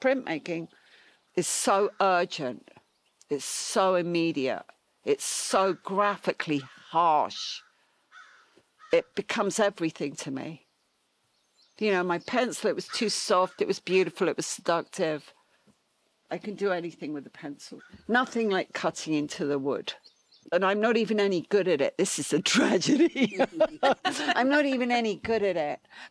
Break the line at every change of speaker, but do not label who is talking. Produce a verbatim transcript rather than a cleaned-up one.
printmaking is so urgent. It's so immediate. It's so graphically harsh. It becomes everything to me. You know, my pencil, it was too soft, it was beautiful, it was seductive. I can do anything with a pencil. Nothing like cutting into the wood. And I'm not even any good at it. This is a tragedy. I'm not even any good at it.